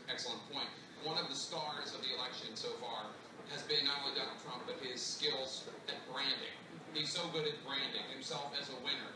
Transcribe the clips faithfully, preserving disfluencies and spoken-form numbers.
excellent point. One of the stars of the election so far has been not only Donald Trump, but his skills at branding. He's so good at branding himself as a winner.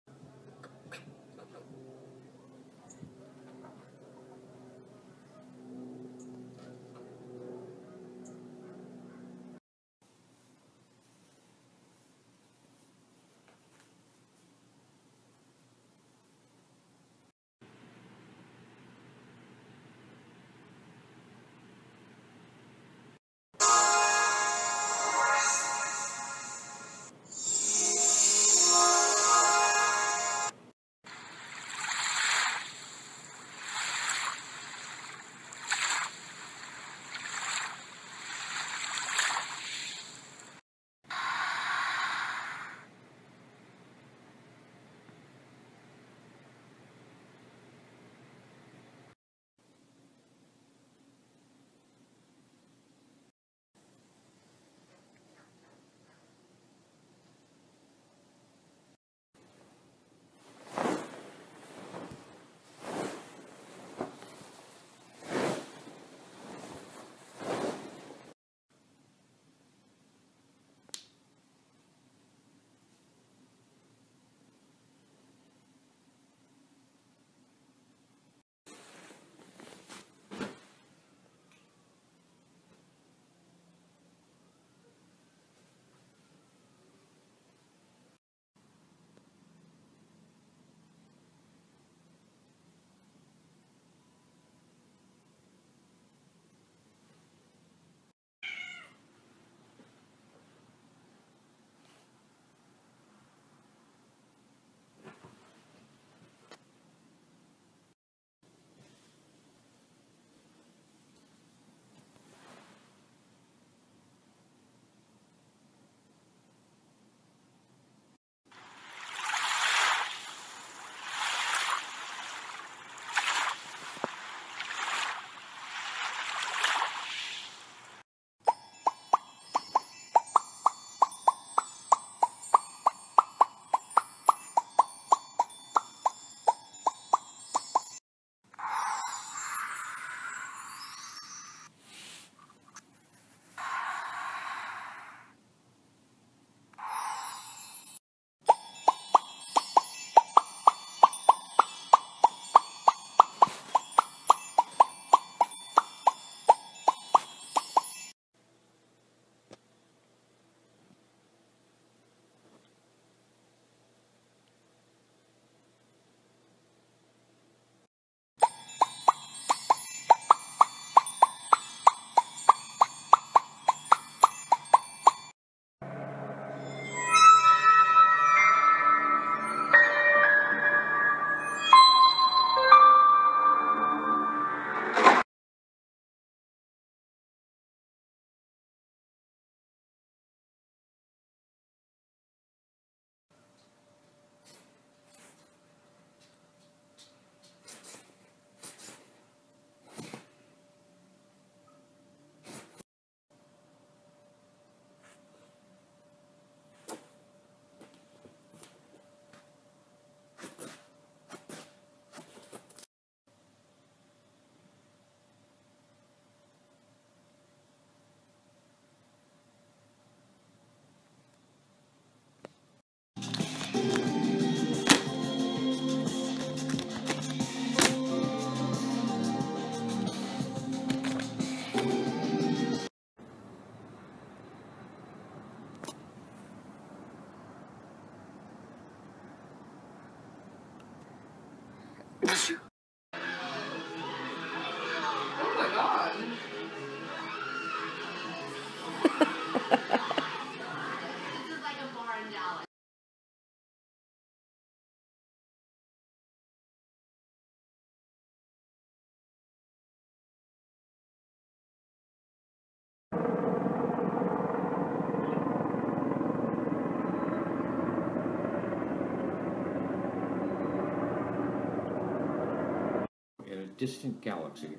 In a distant galaxy,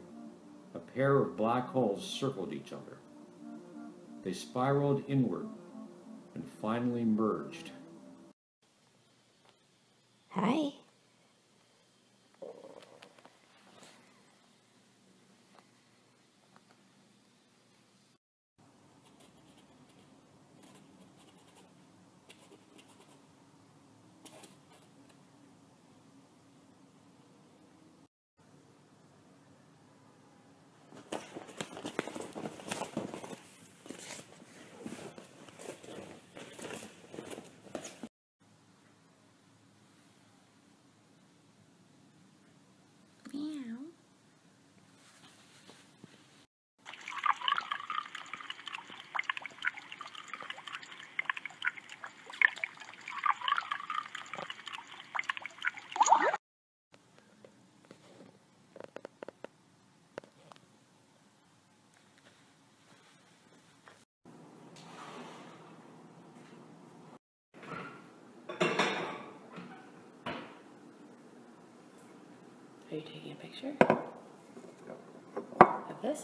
a pair of black holes circled each other. They spiraled inward and finally merged. Hi. Are you taking a picture Yep. of this?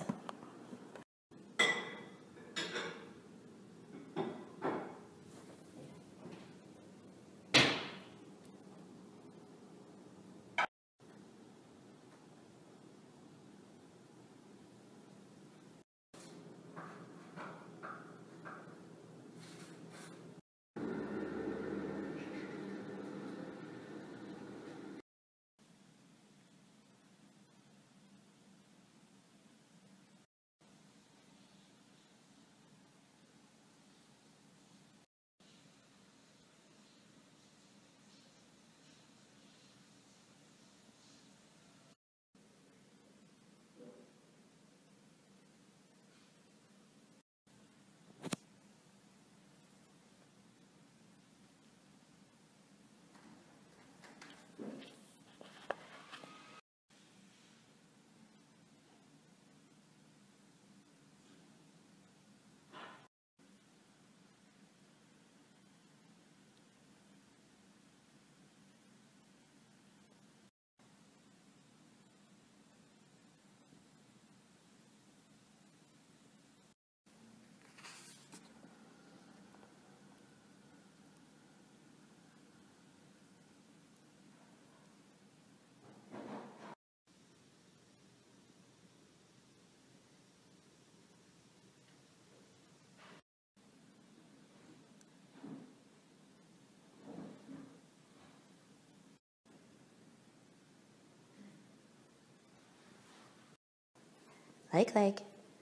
Like, like.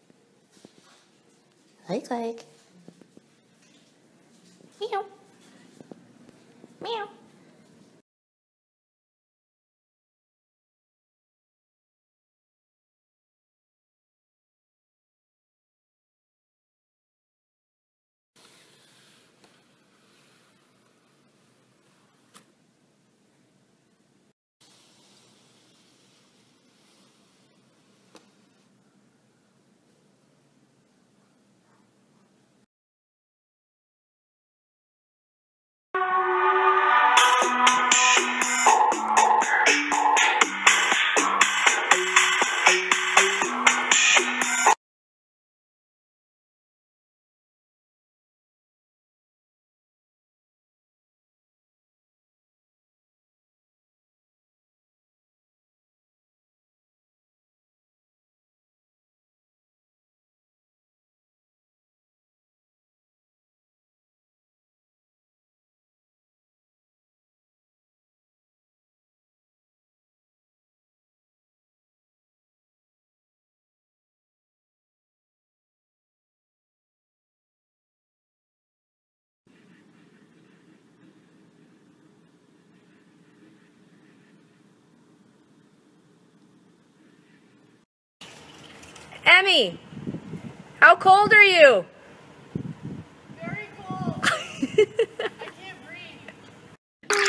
Like, like. Meow. Meow. Emmy, how cold are you? Very cold. I can't breathe.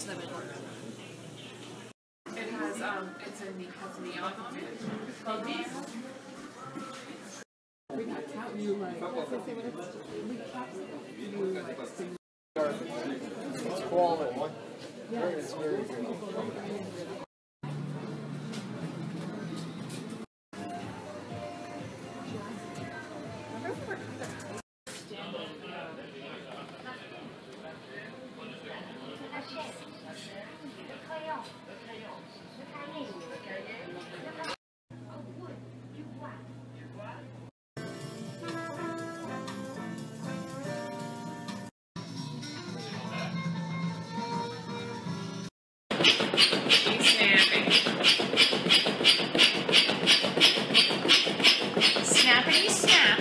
It has um, it's a ne- has neon on it. It's called these. We got count you like. We kept you like. It's quality. It's very good. Snappity snap.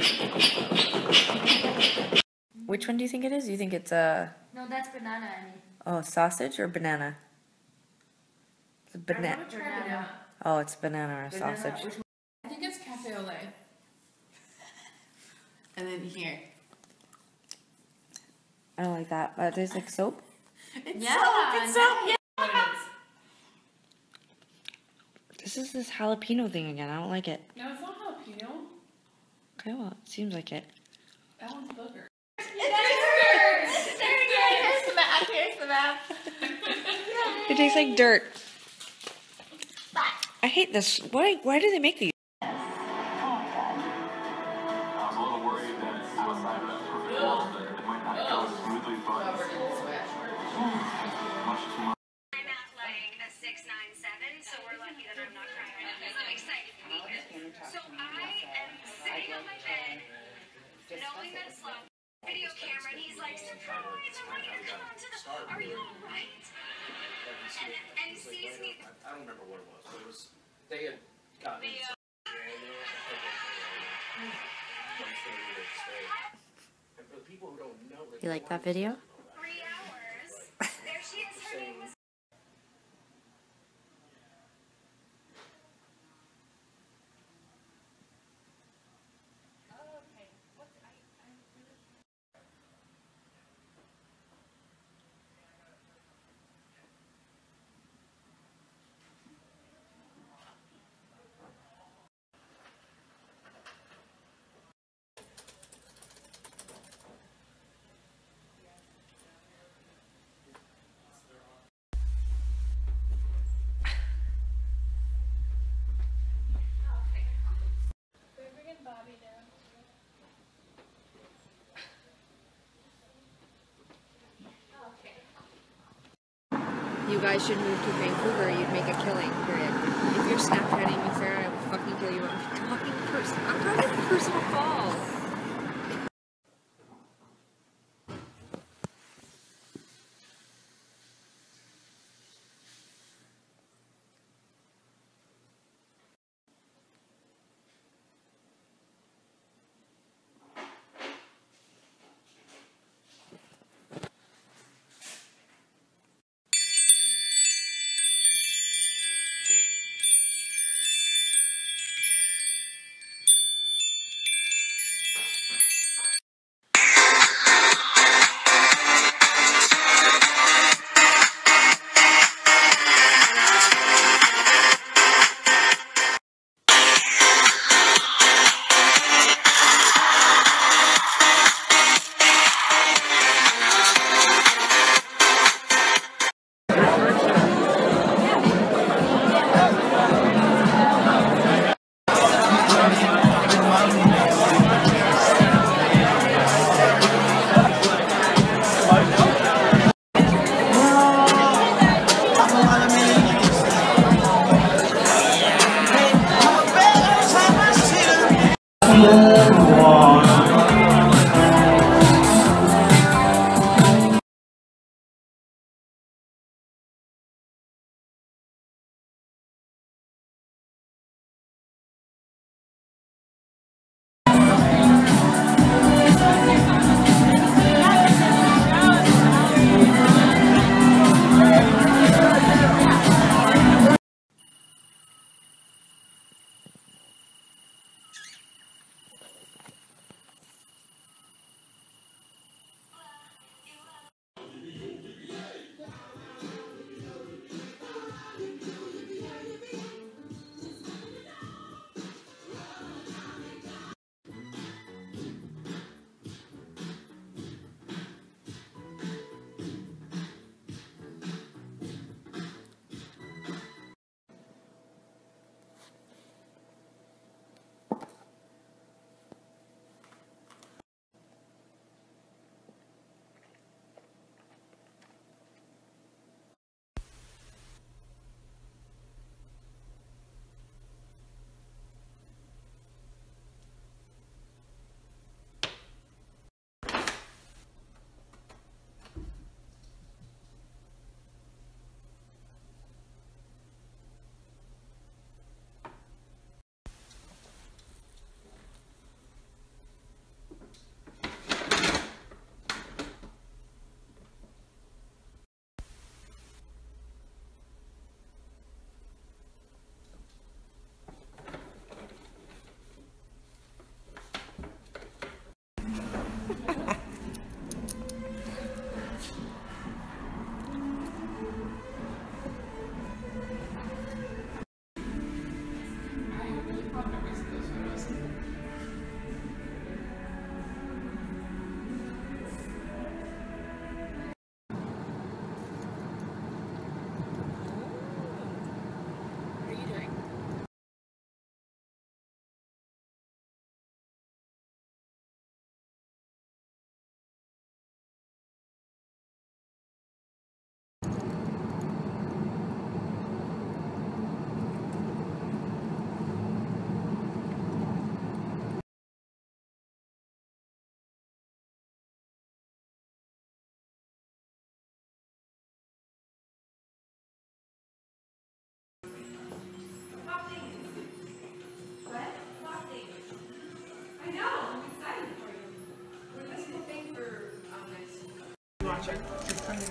Which one do you think it is? You think it's a No, that's banana, Annie. oh sausage or banana? It's a banana. Banana. Oh, it's banana or Banana. sausage. Which one? I think it's cafe au lait. And then here. I don't like that. But it tastes like soap. It's Yeah, soap. It's soap. Yeah. What it is. This is this jalapeno thing again. I don't like it. No, it's not jalapeno. Okay, well, it seems like it. That one's booger. Here's the map. Here's the map. It tastes like dirt. I hate this. Why? Why do they make these? I was a little worried that outside of that perfect world that it might not go as smoothly, but Covered in sweat. much too much. I'm at like a six nine seven, so we're lucky that I'm not crying right now because I'm excited to be here. So I am sitting on my bed, knowing that it's low, video camera, and he's like, surprise, I want you to come onto the, are you alright? And, and sees me. I don't remember what it was, but it was, they had gotten They, uh, and for the people who don't know, You like that video? three hours. There she is, her name was. You guys should move to Vancouver. You'd make a killing. Period. If you're Snapchatting me, Sarah, I will fucking kill you. I'm talking person. I'm talking personal calls.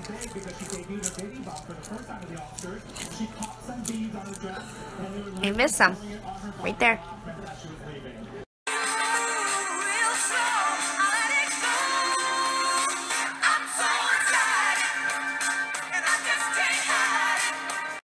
I missed some. Right there.